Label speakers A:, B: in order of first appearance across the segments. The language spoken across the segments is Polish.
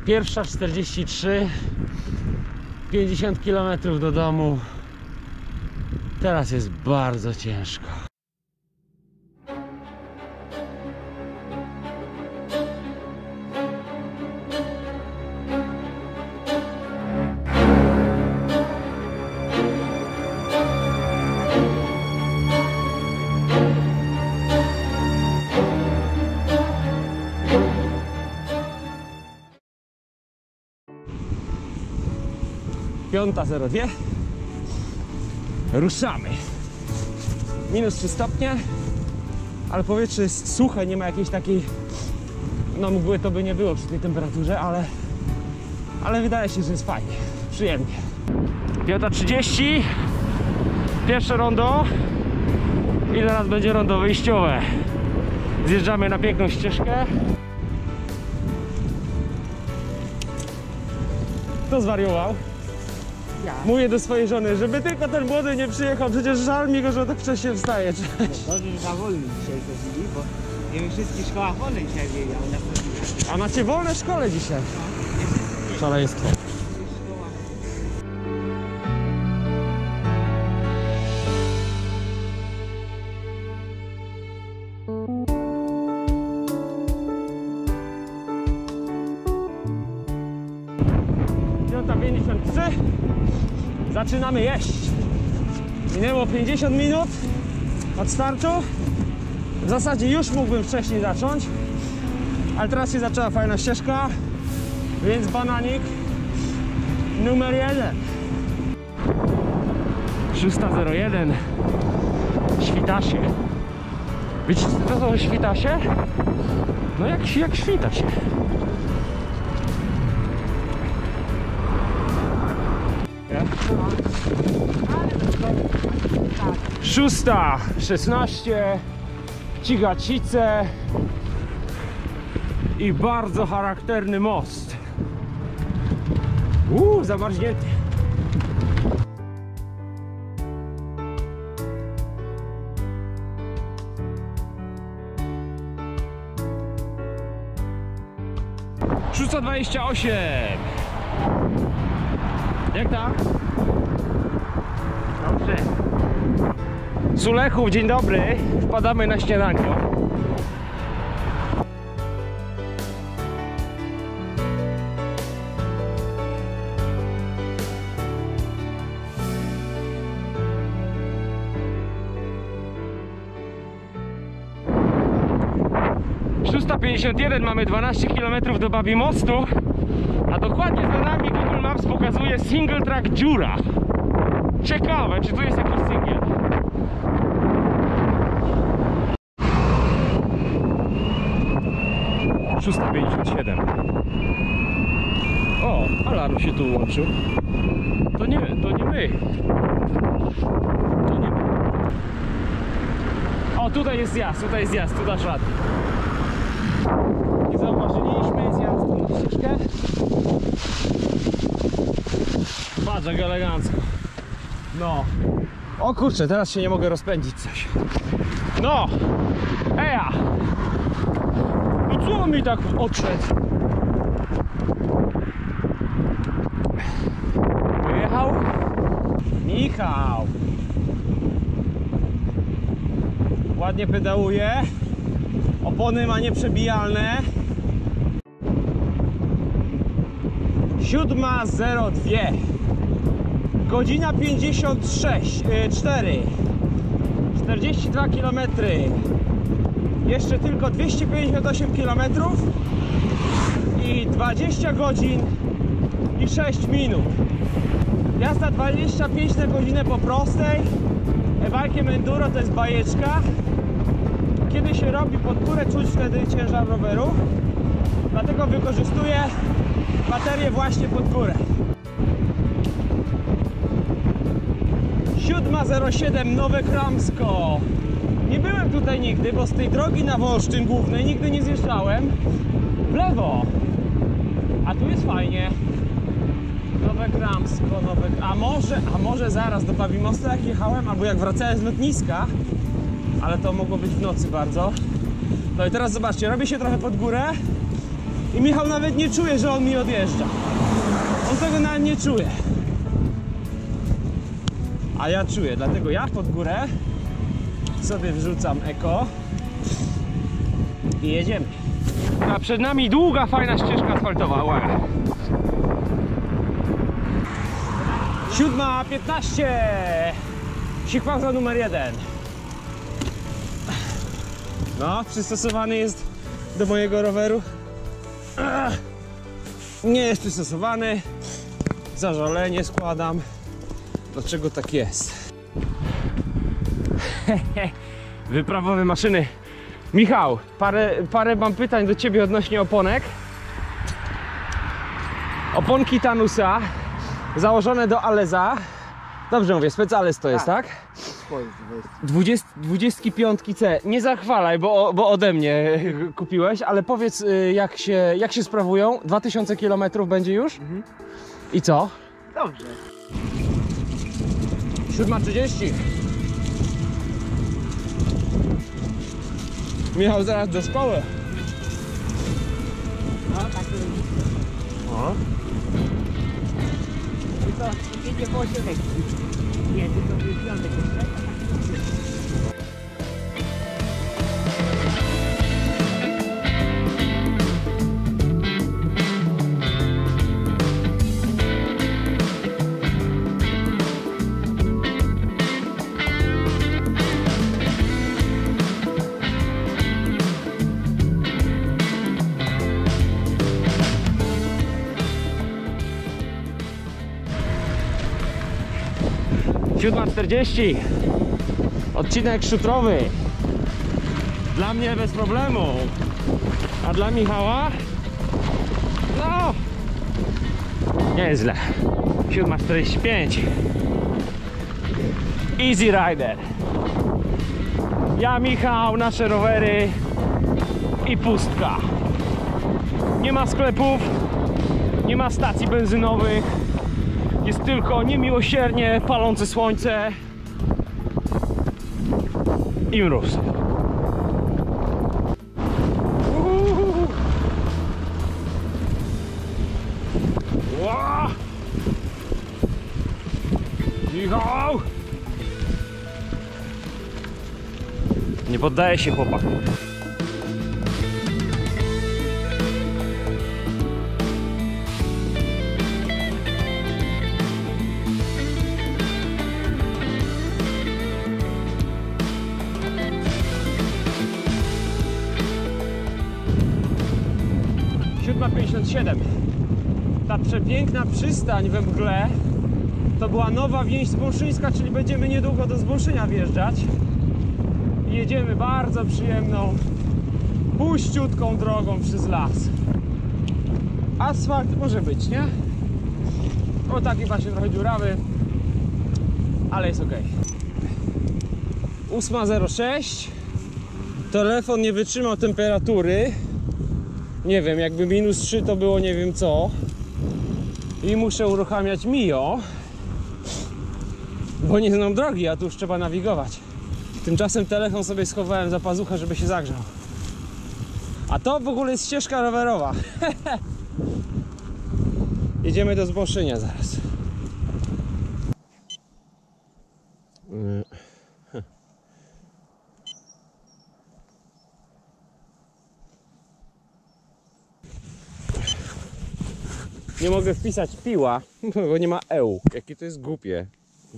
A: 1:43, 50 km do domu. Teraz jest bardzo ciężko. Piąta 02. Ruszamy. Minus 3 stopnie, ale powietrze jest suche, nie ma jakiejś takiej, no mgły to by nie było przy tej temperaturze, ale wydaje się, że jest fajnie, przyjemnie. 5:30. Pierwsze rondo i zaraz będzie rondo wyjściowe. Zjeżdżamy na piękną ścieżkę. Kto zwariował?
B: Ja.
A: Mówię do swojej żony, żeby tylko ten młody nie przyjechał, przecież żal mi go, że tak wcześnie wstaje.
B: Dobrze, że za wolny dzisiaj chodzili, bo nie wiem, w wszystkich szkołach wolne dzisiaj byli, a u nas chodzili.
A: A macie wolne w szkole dzisiaj? Szaleństwo. Piąta 53. Zaczynamy jeść. Minęło 50 minut od startu. W zasadzie już mógłbym wcześniej zacząć, ale teraz się zaczęła fajna ścieżka, więc bananik numer 1. 6:01. Świtasie. Wiecie co to są świtasie? No jak świta się. Szósta 16. Cigacice i bardzo charakterny most. Zamarznięty. Szósta 28. Jak tak? Dobrze. Z Ulechów, dzień dobry. Wpadamy na śniadanie. Szósta 51, mamy 12 km do Babimostu, a dokładnie za nami Google Maps pokazuje single track dziura. Ciekawe, czy tu jest jakiś singiel. Szósta 57. O, alarm się tu łączył. To nie my. To nie my. O, tutaj jest zjazd, tu dasz radę. I zauważyliśmy zjazd na ścieżkę. Patrz, jak elegancko. No. O kurczę, teraz się nie mogę rozpędzić coś. No! Eja! No co mi tak odszedł? Pojechał? Michał! Ładnie pedałuje. Opony ma nieprzebijalne. 7:02. Godzina 4. 42 km. Jeszcze tylko 258 km i 20 godzin i 6 minut. Jazda 25 na godzinę po prostej. E-bike'iem enduro to jest bajeczka. Kiedy się robi pod górę, czuć wtedy ciężar roweru. Dlatego wykorzystuję baterię właśnie pod górę. 7:07 Nowe Kramsko. Nie byłem tutaj nigdy, bo z tej drogi na Wolsztyn głównej nigdy nie zjeżdżałem. W lewo. A tu jest fajnie. Nowe Kramsko, a może zaraz do Babimosta jak jechałem, albo jak wracałem z lotniska. Ale to mogło być w nocy bardzo. No i teraz zobaczcie, robię się trochę pod górę. I Michał nawet nie czuje, że on mi odjeżdża. On tego nawet nie czuje. A ja czuję, dlatego ja pod górę sobie wrzucam eko i jedziemy. A przed nami długa, fajna ścieżka asfaltowa, uwaga. 7:15. Sikwauza numer 1. No, przystosowany jest do mojego roweru. Nie jest przystosowany. Zażalenie składam. Dlaczego tak jest? Wyprawowe maszyny. Michał, parę mam pytań do ciebie odnośnie oponek. Oponki Tanusa założone do Aleza. Dobrze mówię, Specales to jest, tak? 25C. Nie zachwalaj, bo ode mnie kupiłeś, ale powiedz jak się sprawują. 2000 km będzie już? I co?
B: Dobrze.
A: 7:30. Michał zaraz do szkoły.
B: No, tak to jest.
A: O.
B: I to jedzie po 8 lekcji. Jedzie to jest piątek jeszcze.
A: 7:40. Odcinek szutrowy. Dla mnie bez problemu. A dla Michała? No, nieźle. 7:45. Easy Rider. Ja, Michał, nasze rowery i pustka. Nie ma sklepów, nie ma stacji benzynowych. Jest tylko niemiłosiernie palące słońce i mróz. Ła! Michał! Nie poddaje się chłopak. Ta przepiękna przystań we mgle to była nowa więź zbąszyńska, czyli będziemy niedługo do Zbąszynia wjeżdżać. I jedziemy bardzo przyjemną, puściutką drogą przez las. Asfalt może być, nie? O, taki właśnie trochę dziurawy, ale jest ok. 8:06. Telefon nie wytrzymał temperatury. Nie wiem, jakby -3 to było nie wiem co. I muszę uruchamiać Mio, bo nie znam drogi, a tu już trzeba nawigować. Tymczasem telefon sobie schowałem za pazuchę, żeby się zagrzał. A to w ogóle jest ścieżka rowerowa. Jedziemy do Zbąszynia zaraz. Nie mogę wpisać piła, bo nie ma EU. Jakie to jest głupie.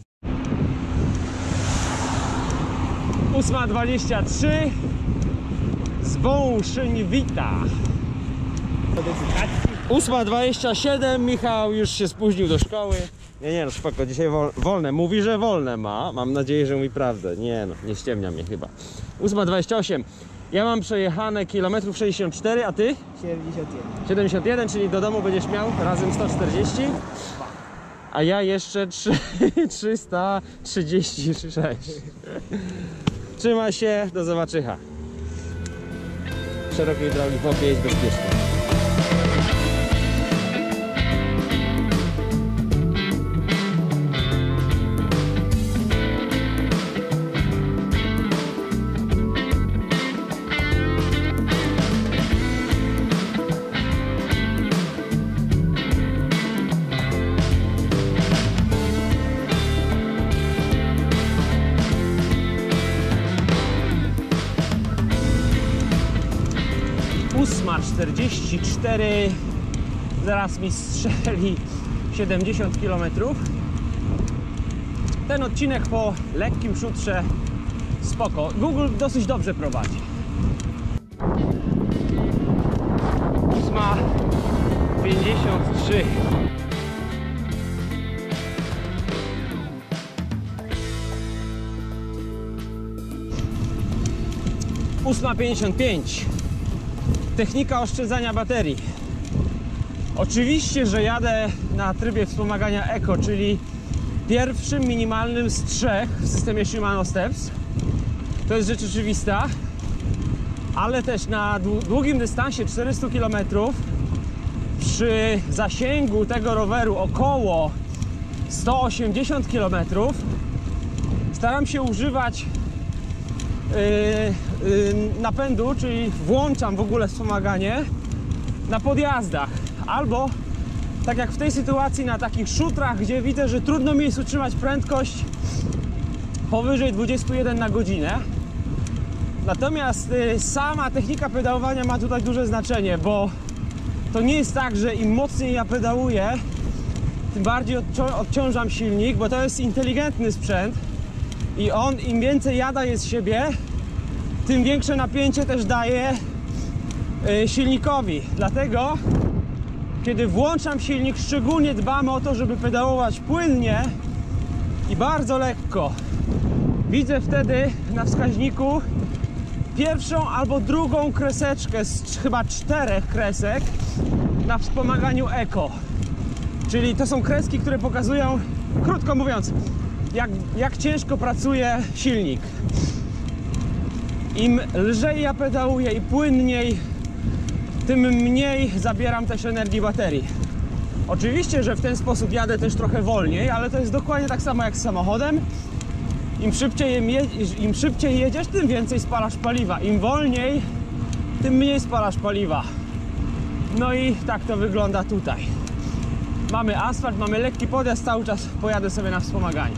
A: 8:23. Zbąszyń wita. 8:27. Michał już się spóźnił do szkoły. Nie, no spoko, dzisiaj wolne. Mówi, że wolne ma. Mam nadzieję, że mówi prawdę. Nie no, nie ściemnia mnie chyba. 8:28. Ja mam przejechane kilometrów 64, a ty?
B: 71.
A: 71, czyli do domu będziesz miał razem 140. A ja jeszcze 336. Trzymaj się, do zobaczycha. Szerokiej drogi, pojedź bezpiecznie. 44, zaraz mi strzeli 70 km. Ten odcinek po lekkim szutrze spoko. Google dosyć dobrze prowadzi. 8:53. Ósma 55. Technika oszczędzania baterii. Oczywiście, że jadę na trybie wspomagania Eco, czyli pierwszym minimalnym z 3 w systemie Shimano Steps. To jest rzecz oczywista, ale też na długim dystansie 400 km przy zasięgu tego roweru około 180 km staram się używać napędu, czyli włączam w ogóle wspomaganie na podjazdach, albo tak jak w tej sytuacji na takich szutrach, gdzie widzę, że trudno mi jest utrzymać prędkość powyżej 21 na godzinę. Natomiast sama technika pedałowania ma tutaj duże znaczenie, bo to nie jest tak, że im mocniej ja pedałuję, tym bardziej odciążam silnik, bo to jest inteligentny sprzęt i on im więcej ja daję z siebie, tym większe napięcie też daje silnikowi. Dlatego kiedy włączam silnik, szczególnie dbamy o to, żeby pedałować płynnie i bardzo lekko. Widzę wtedy na wskaźniku pierwszą albo drugą kreseczkę z chyba 4 kresek na wspomaganiu Eco. Czyli to są kreski, które pokazują, krótko mówiąc, jak ciężko pracuje silnik. Im lżej ja pedałuję i płynniej, tym mniej zabieram też energii baterii. Oczywiście, że w ten sposób jadę też trochę wolniej, ale to jest dokładnie tak samo jak z samochodem. Im szybciej jedziesz, tym więcej spalasz paliwa. Im wolniej, tym mniej spalasz paliwa. No i tak to wygląda tutaj. Mamy asfalt, mamy lekki podjazd, cały czas pojadę sobie na wspomaganiu.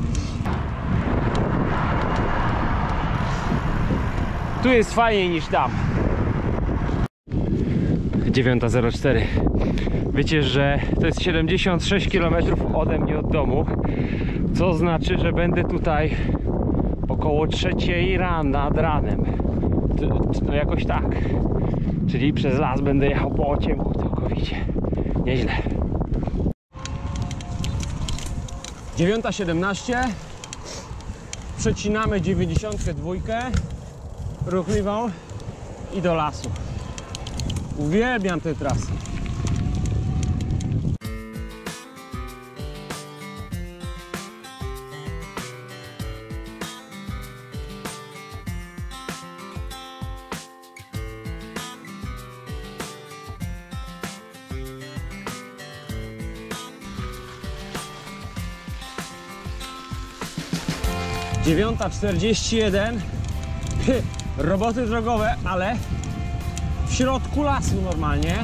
A: Tu jest fajniej niż tam. 9:04. Wiecie, że to jest 76 km ode mnie od domu, co znaczy, że będę tutaj około 3 rano nad ranem. No jakoś tak. Czyli przez las będę jechał po ciemku całkowicie. Nieźle. 9:17. Przecinamy 92 ruchliwą i do lasu. Uwielbiam tę trasę. Dziewiąta 41. Roboty drogowe, ale w środku lasu normalnie.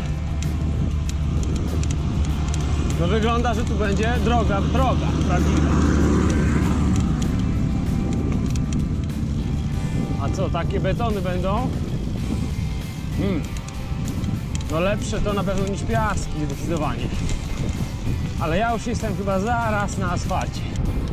A: No wygląda, że tu będzie droga prawdziwa. A co, takie betony będą? No lepsze to na pewno niż piaski, zdecydowanie. Ale ja już jestem chyba zaraz na asfalcie.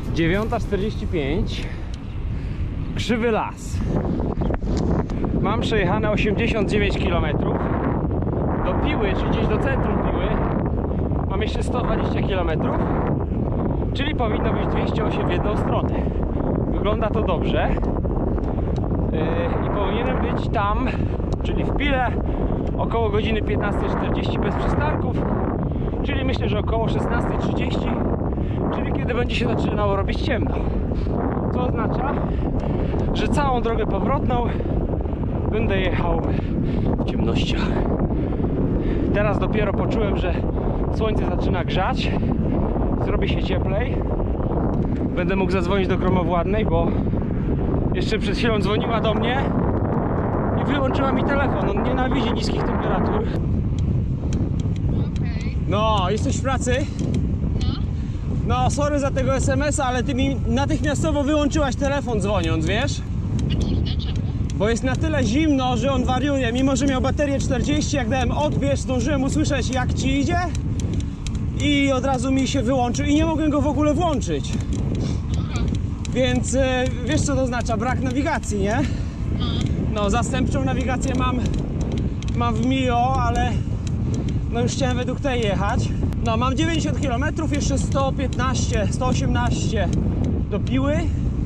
A: 9:45. Krzywy las. Mam przejechane 89 km. Do Piły, czy gdzieś do centrum Piły, mam jeszcze 120 km. Czyli powinno być 208 w jedną stronę. Wygląda to dobrze. I powinienem być tam, czyli w Pile, około godziny 15:40 bez przystanków. Czyli myślę, że około 16:30, czyli kiedy będzie się zaczynało robić ciemno. Co oznacza, że całą drogę powrotną będę jechał w ciemnościach. Teraz dopiero poczułem, że słońce zaczyna grzać, zrobi się cieplej. Będę mógł zadzwonić do gromowładnej, bo jeszcze przed chwilą dzwoniła do mnie i wyłączyła mi telefon. On nienawidzi niskich temperatur. No, jesteś w pracy? No, sorry za tego SMS-a, ale ty mi natychmiastowo wyłączyłaś telefon dzwoniąc, wiesz?
C: A kurde, czemu?
A: bo jest na tyle zimno, że on wariuje. Mimo że miał baterię 40, jak dałem odbierz, zdążyłem usłyszeć, jak ci idzie i od razu mi się wyłączył i nie mogłem go w ogóle włączyć. Więc wiesz, co to oznacza? Brak nawigacji, nie? No, zastępczą nawigację mam w Mio, ale no już chciałem według tej jechać. No, mam 90 km, jeszcze 115, 118 do Piły.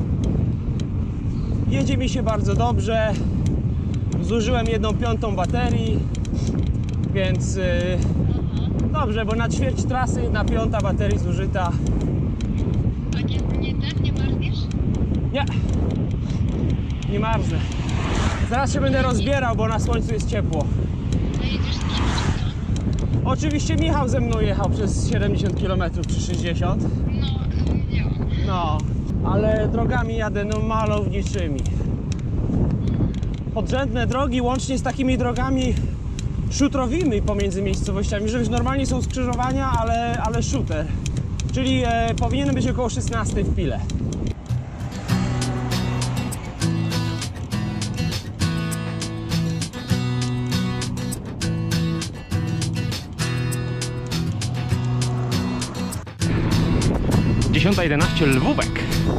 A: Jedzie mi się bardzo dobrze. Zużyłem 1/5 baterii, więc dobrze, bo na ćwierć trasy 1/5 baterii zużyta.
C: A nie marzniesz?
A: Nie, nie marznę. Zaraz się będę rozbierał, bo na słońcu jest ciepło.
C: A jedziesz z kim czy co?
A: Oczywiście Michał ze mną jechał przez 70 km czy 60.
C: No, widziałam.
A: No, ale drogami jadę no malowniczymi. Podrzędne drogi łącznie z takimi drogami szutrowymi pomiędzy miejscowościami, że już normalnie są skrzyżowania, ale shooter. Czyli powinien być około 16 w Pile. Dziesiąta 11 Lwówek.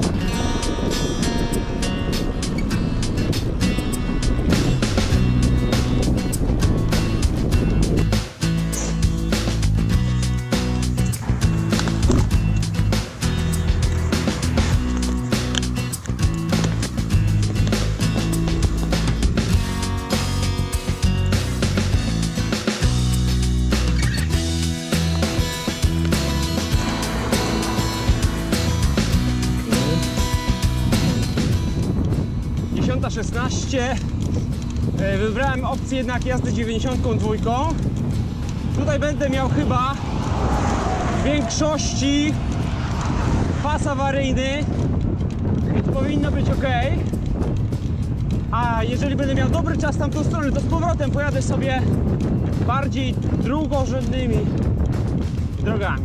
A: Dziesiąta 16. Wybrałem opcję jednak jazdy 92. Tutaj będę miał chyba w większości pas awaryjny, więc powinno być ok. A jeżeli będę miał dobry czas tamtą stronę, to z powrotem pojadę sobie bardziej drugorzędnymi drogami.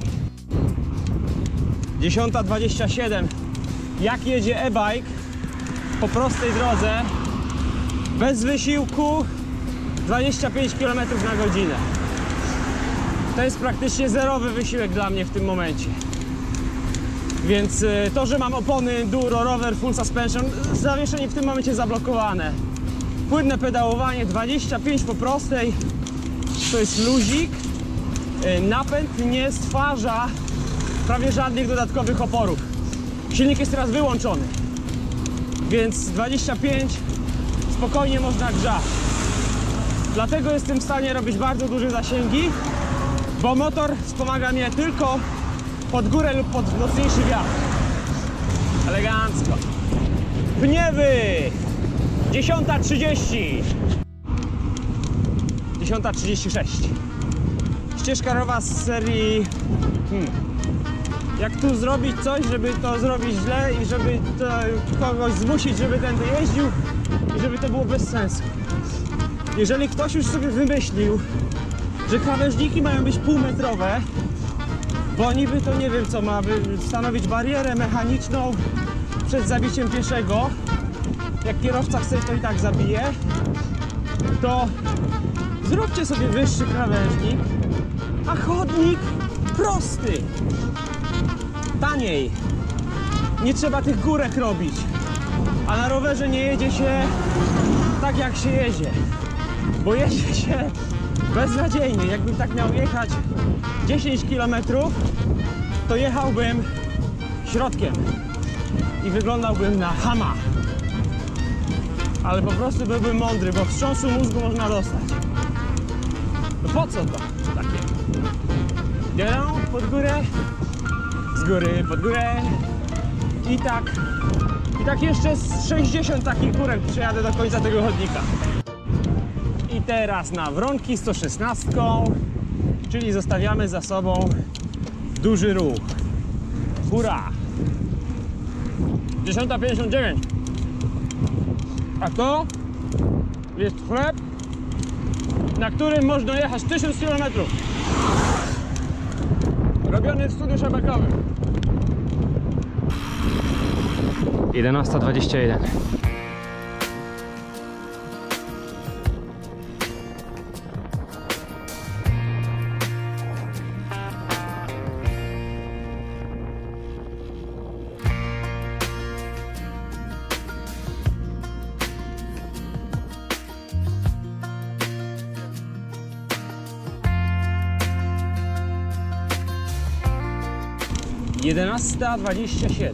A: 10:27. Jak jedzie e-bike po prostej drodze, bez wysiłku, 25 km na godzinę. To jest praktycznie zerowy wysiłek dla mnie w tym momencie. Więc to, że mam opony enduro, rower, full suspension, zawieszenie w tym momencie zablokowane. Płynne pedałowanie, 25 po prostej, to jest luzik. Napęd nie stwarza prawie żadnych dodatkowych oporów. Silnik jest teraz wyłączony, więc 25 spokojnie można grzać. Dlatego jestem w stanie robić bardzo duże zasięgi, bo motor wspomaga mnie tylko pod górę lub pod mocniejszy wiatr. Elegancko. Pniewy! 10:30. 10:36. Ścieżka rowa z serii jak tu zrobić coś, żeby to zrobić źle i żeby to kogoś zmusić, żeby tędy jeździł i żeby to było bez sensu. Jeżeli ktoś już sobie wymyślił, że krawężniki mają być półmetrowe, bo niby to nie wiem co ma, by stanowić barierę mechaniczną przed zabiciem pieszego, jak kierowca chce, to i tak zabije, to zróbcie sobie wyższy krawężnik, a chodnik prosty. Taniej. Nie trzeba tych górek robić. A na rowerze nie jedzie się tak jak się jedzie. Bo jedzie się beznadziejnie. Jakbym tak miał jechać 10 km, to jechałbym środkiem i wyglądałbym na chama. Ale po prostu byłbym mądry, bo wstrząsu mózgu można dostać. No po co to takie? Jadę pod górę, z góry pod górę i tak jeszcze z 60 takich górek przejadę do końca tego chodnika. I teraz na Wronki 116, czyli zostawiamy za sobą duży ruch. Hurra! 10:59. A to jest chleb, na którym można jechać 1000 km. Robiony w studiu szabakowym. 11:21. 11:27.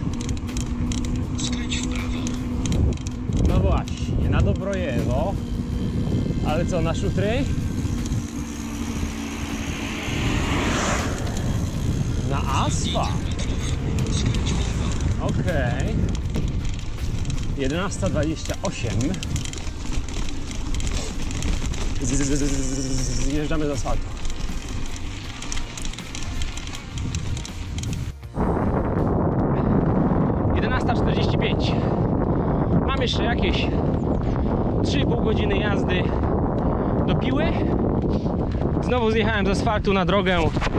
D: Skręć w prawo.
A: No właśnie, na Dobrojewo. Ale co, na szutry? Na asfalt.
D: Skręć w lewo.
A: Okej. 11:28. Zjeżdżamy z asfaltu. Mam jeszcze jakieś 3,5 godziny jazdy do Piły. Znowu zjechałem z asfaltu na drogę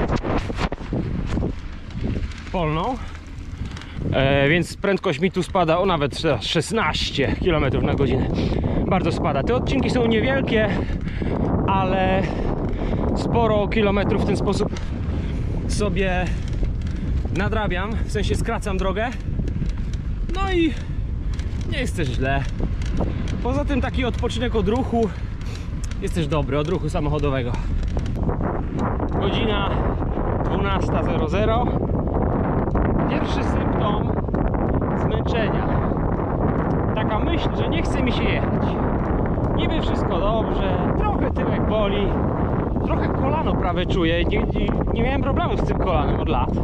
A: polną, więc prędkość mi tu spada o nawet 16 km na godzinę. Bardzo spada. Te odcinki są niewielkie, ale sporo kilometrów w ten sposób sobie nadrabiam, w sensie skracam drogę. No i nie jest też źle. Poza tym taki odpoczynek od ruchu jest też dobry, od ruchu samochodowego. Godzina 12:00. Pierwszy symptom zmęczenia. Taka myśl, że nie chce mi się jechać. Niby wszystko dobrze, trochę tyłek boli, trochę kolano prawie czuję. Nie miałem problemu z tym kolanem od lat.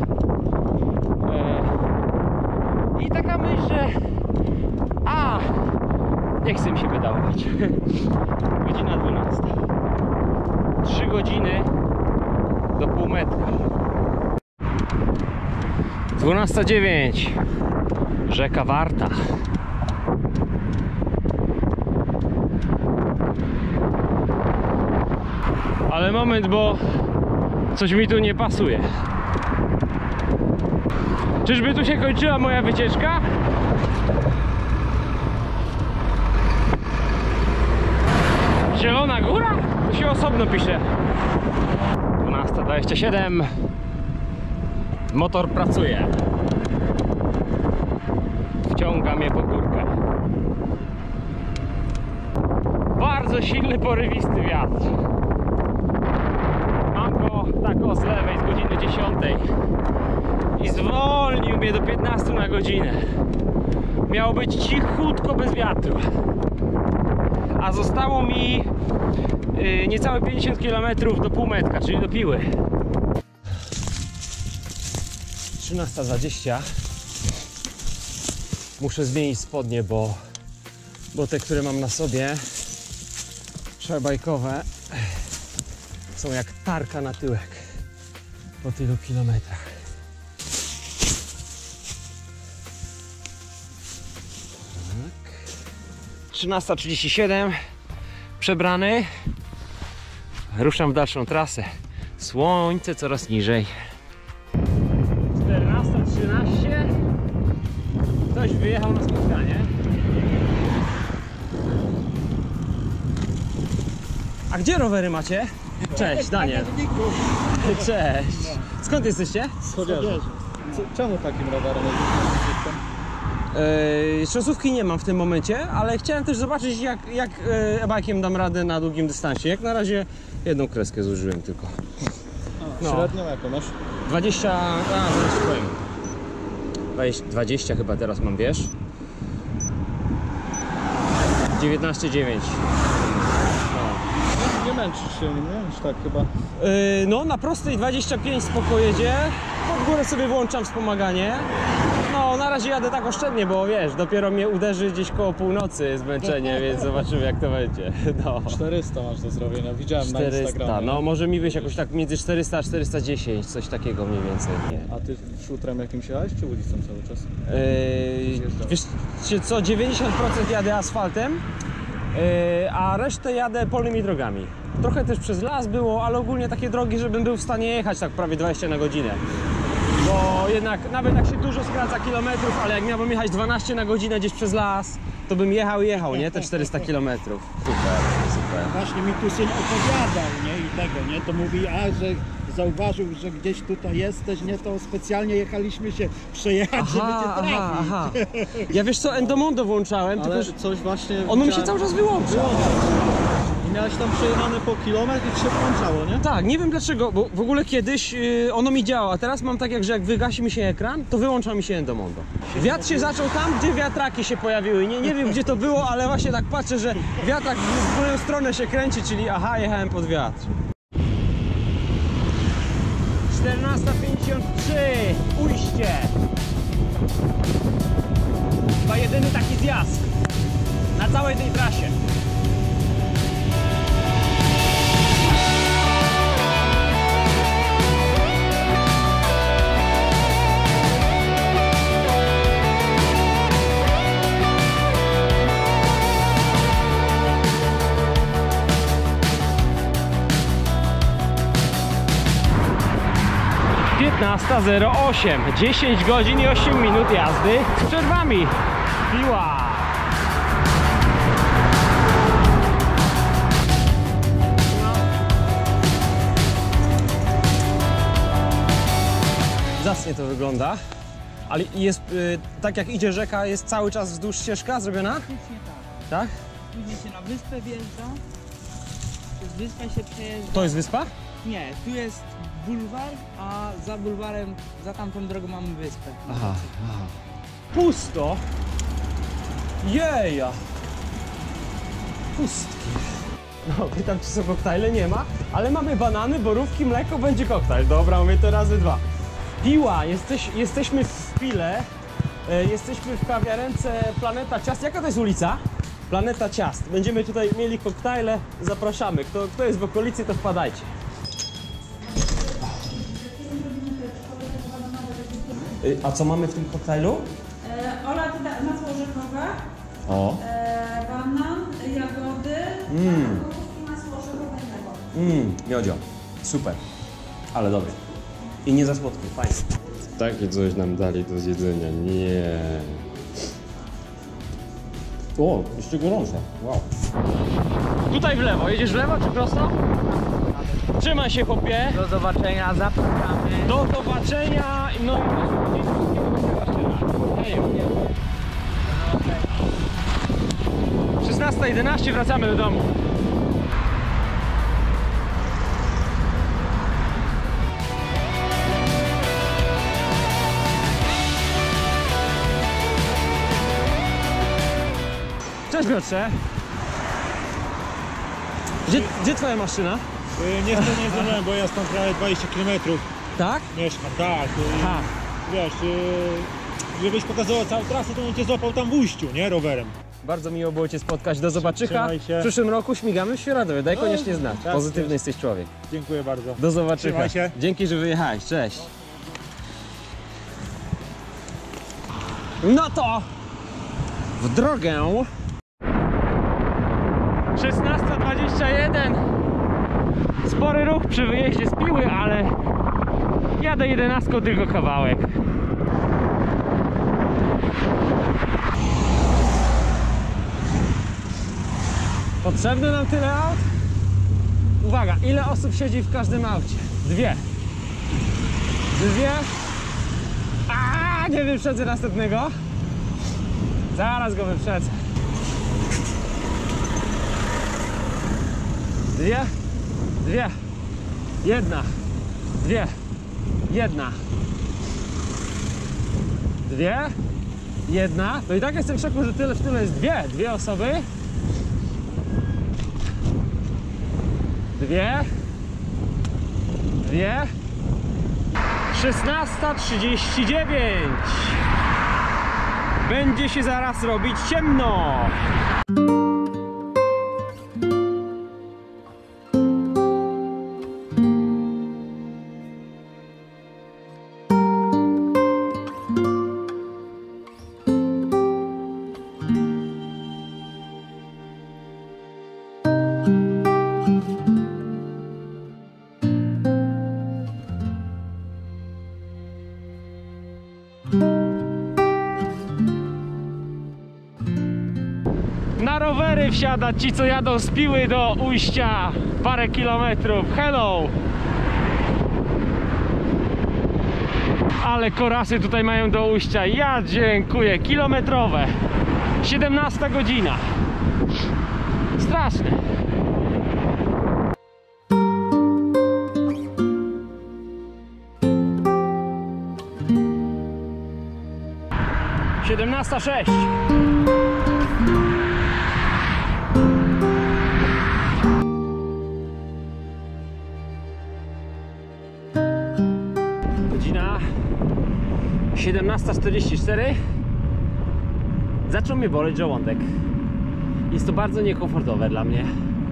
A: I taka myśl, że nie chce mi się pedałować. Godzina 12. 3 godziny do pół metra. 12:09. Rzeka Warta. Ale moment, bo coś mi tu nie pasuje. Czyżby tu się kończyła moja wycieczka? Zielona Góra? To się osobno pisze. 12:27. Motor pracuje. Wciąga mnie po górkę. Bardzo silny, porywisty wiatr. Mam go tak o z lewej, z godziny 10. I zwolnił mnie do 15 na godzinę. Miało być cichutko bez wiatru. A zostało mi niecałe 50 km do półmetka, czyli do Piły. 13:20. Muszę zmienić spodnie, bo te, które mam na sobie, trzebajkowe, są jak tarka na tyłek po tylu kilometrach. Tak. 13:37. Przebrany. Ruszam w dalszą trasę. Słońce coraz niżej. 14:13. Ktoś wyjechał na spotkanie. A gdzie rowery macie? Cześć, Daniel. Cześć. Skąd jesteście?
E: Z Chodzieży. Czemu takim rowerem jeździsz?
A: Szosówki nie mam w tym momencie, ale chciałem też zobaczyć, jak e-bike'iem dam radę na długim dystansie. Jak na razie jedną kreskę zużyłem tylko. No.
E: Średnią jaką masz?
A: 20, zaraz ci powiem. 20 chyba teraz mam, wiesz? 19,9.
E: Nie męczysz się nim, nie? Już tak chyba.
A: No, na prostej 25 spoko jedzie. Pod górę sobie włączam wspomaganie. No, na razie jadę tak oszczędnie, bo wiesz, dopiero mnie uderzy gdzieś koło północy zmęczenie, więc zobaczymy, jak to będzie. No.
E: 400 masz do zrobienia, widziałem
A: 400,
E: na Instagramie.
A: no może mi wyjść jakoś tak między 400 a 410, coś takiego mniej więcej.
E: A ty szutrem jakimś jechałeś, czy ulicą cały czas?
A: Wiesz co, 90% jadę asfaltem, a resztę jadę polnymi drogami. Trochę też przez las było, ale ogólnie takie drogi, żebym był w stanie jechać tak prawie 20 na godzinę. Bo jednak, nawet jak się dużo skraca kilometrów, ale jak miałbym jechać 12 na godzinę gdzieś przez las, to bym jechał, nie? Te 400 kilometrów. Super.
F: Właśnie mi tu syn opowiadał, nie? I tego, nie? To mówi, że zauważył, że gdzieś tutaj jesteś, nie? To specjalnie jechaliśmy się przejechać, żeby cię trafić.
A: Ja wiesz co, Endomondo włączałem,
E: Ale
A: tylko że
E: coś właśnie...
A: on mi się cały czas wyłącza.
E: miałeś tam przejechane po kilometr i ci się włączało, nie?
A: Tak, nie wiem dlaczego, bo w ogóle kiedyś ono mi działało, a teraz mam tak jak, że jak wygasi mi się ekran, to wyłącza mi się Endomondo. Wiatr się zaczął tam, gdzie wiatraki się pojawiły. Nie wiem gdzie to było, ale właśnie tak patrzę, że wiatrak w moją stronę się kręci, czyli aha, jechałem pod wiatr. 14:53, ujście. Chyba jedyny taki zjazd na całej tej trasie. (15:08) 10 godzin i 8 minut jazdy z przerwami. Piła. Zacnie to wygląda, ale jest tak jak idzie rzeka, jest cały czas wzdłuż ścieżka zrobiona?
B: Praktycznie tak.
A: Tak?
B: Później się na wyspę wjeżdża. Z wyspy się przejeżdża.
A: To jest wyspa?
B: Nie, tu jest bulwar, a za bulwarem, za tamtą drogą mamy wyspę.
A: Aha. Pusto. Jeja. Pustki. No, pytam czy są koktajle, nie ma, ale mamy banany, borówki, mleko, będzie koktajl. Dobra, mówię to razy dwa. Piła, jesteśmy w Pile, jesteśmy w kawiarence Planeta Ciast. Jaka to jest ulica? Planeta Ciast. Będziemy tutaj mieli koktajle, zapraszamy. Kto jest w okolicy, to wpadajcie. A co mamy w tym koktajlu?
G: Ola, masło orzechowe,
A: O.
G: banan, jagody, i masło orzechowe.
A: Miodzio. Super. Ale dobry. I nie za słodki, fajnie.
H: Takie coś nam dali do zjedzenia, nie. O, jeszcze gorąca, wow.
A: Tutaj w lewo, jedziesz w lewo czy prosto? Trzymaj się chłopie.
B: Do zobaczenia, zapraszamy.
A: Do zobaczenia. No i 16:11 wracamy do domu. Cześć Piotrze. Gdzie twoja maszyna?
F: Niestety nie zdążyłem, bo ja stąd prawie 20 km
A: Tak?
F: mieszkam, tak.
A: Aha.
F: Wiesz, żebyś pokazała całą trasę, to bym cię złapał tam w Ujściu, nie? Rowerem.
A: Bardzo miło było cię spotkać. Do zobaczycha.
F: Trzymaj się.
A: W przyszłym roku śmigamy w Świeradowie. Daj koniecznie znać.
F: tak,
A: Pozytywny
F: tak.
A: jesteś człowiek.
F: Dziękuję bardzo.
A: Do zobaczycha.
F: Trzymaj się.
A: Dzięki, że wyjechałeś. Cześć. No to w drogę. 16:21. Spory ruch przy wyjeździe z Piły, ale jadę 11 tylko kawałek. Potrzebne nam tyle aut? Uwaga, ile osób siedzi w każdym aucie? Dwie. Nie wyprzedzę następnego. Zaraz go wyprzedzę. Dwie. Jedna. Dwie. Jedna. Dwie. Jedna. To i tak jestem w szoku, że tyle w tyle jest dwie osoby. Dwie. 16:39. Będzie się zaraz robić ciemno. Na rowery wsiadać ci, co jadą z Piły do Ujścia parę kilometrów. Hello! Ale korasy tutaj mają do Ujścia. Ja dziękuję. Kilometrowe. 17 godzina. Straszne. 17:06. Godzina 17:44. Zaczął mnie boleć żołądek. Jest to bardzo niekomfortowe dla mnie.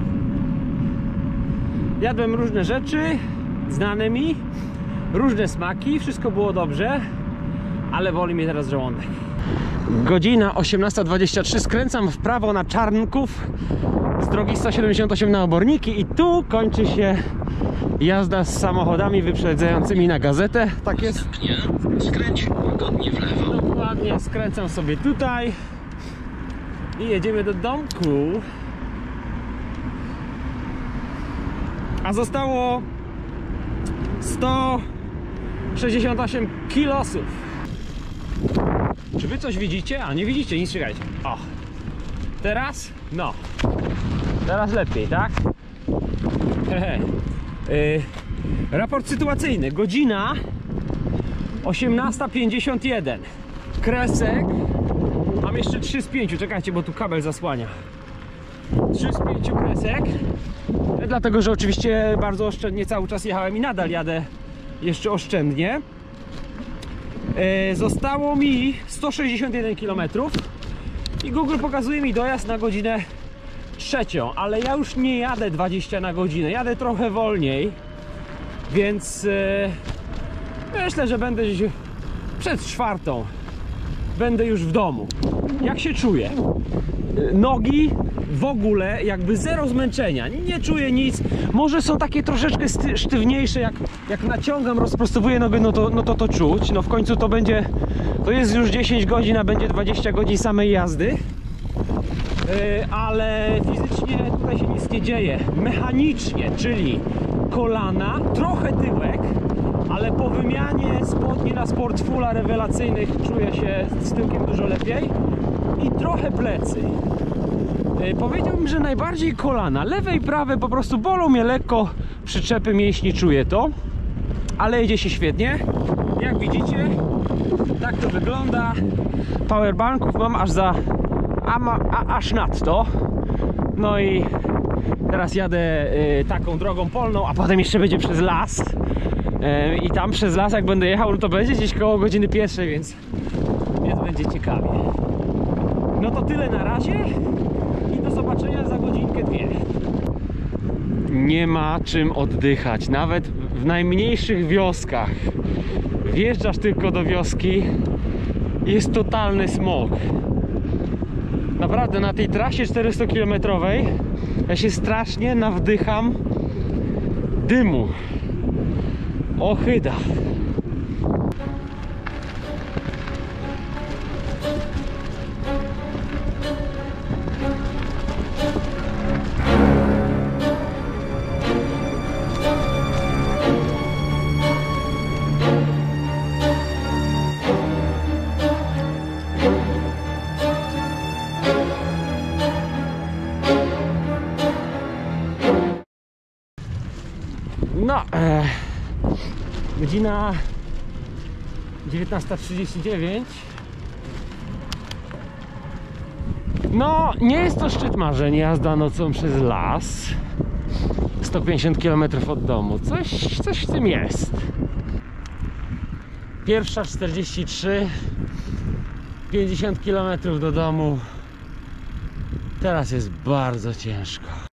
A: Jadłem różne rzeczy, znane mi, różne smaki, wszystko było dobrze, ale boli mnie teraz żołądek. Godzina 18:23, skręcam w prawo na Czarnków z drogi 178 na Oborniki i tu kończy się jazda z samochodami wyprzedzającymi na gazetę. Tak jest.
D: Skręć łagodnie w lewo.
A: Dokładnie, skręcam sobie tutaj i jedziemy do domku. A zostało 168 kilosów. Czy wy coś widzicie? A nie widzicie nic, czekajcie. O, teraz? No. Teraz lepiej, tak? Raport sytuacyjny. Godzina 18:51. Kresek. Mam jeszcze 3 z 5. Czekajcie, bo tu kabel zasłania. 3 z 5 kresek. Dlatego, że oczywiście bardzo oszczędnie cały czas jechałem i nadal jadę jeszcze oszczędnie. Zostało mi 161 km i Google pokazuje mi dojazd na godzinę 3, ale ja już nie jadę 20 na godzinę, jadę trochę wolniej, więc myślę, że będę gdzieś przed 4 będę już w domu. Jak się czuję? Nogi w ogóle jakby zero zmęczenia, nie czuję nic. Może są takie troszeczkę sztywniejsze, jak naciągam, rozprostowuję nogę, no to czuć. No w końcu to będzie, to jest już 10 godzin, a będzie 20 godzin samej jazdy. Ale fizycznie tutaj się nic nie dzieje. Mechanicznie, czyli kolana, trochę tyłek, ale po wymianie spodni na Sportfula rewelacyjnych czuję się z tyłkiem dużo lepiej. I trochę plecy. Powiedziałbym, że najbardziej kolana. Lewe i prawe po prostu bolą mnie lekko. Przyczepy mięśni, czuję to. Ale jedzie się świetnie. Jak widzicie, tak to wygląda. Powerbanków mam aż nadto. No i teraz jadę taką drogą polną, a potem jeszcze będzie przez las. I tam przez las jak będę jechał, no to będzie gdzieś koło godziny 1, więc będzie ciekawie. No to tyle na razie i do zobaczenia za godzinkę 2. Nie ma czym oddychać, nawet w najmniejszych wioskach. Wjeżdżasz tylko do wioski, jest totalny smog. Naprawdę na tej trasie 400-kilometrowej ja się strasznie nawdycham dymu. Ochyda. No, godzina 19:39. No, nie jest to szczyt marzeń, jazda nocą przez las. 150 km od domu. Coś w tym jest. 1:43. 50 km do domu. Teraz jest bardzo ciężko.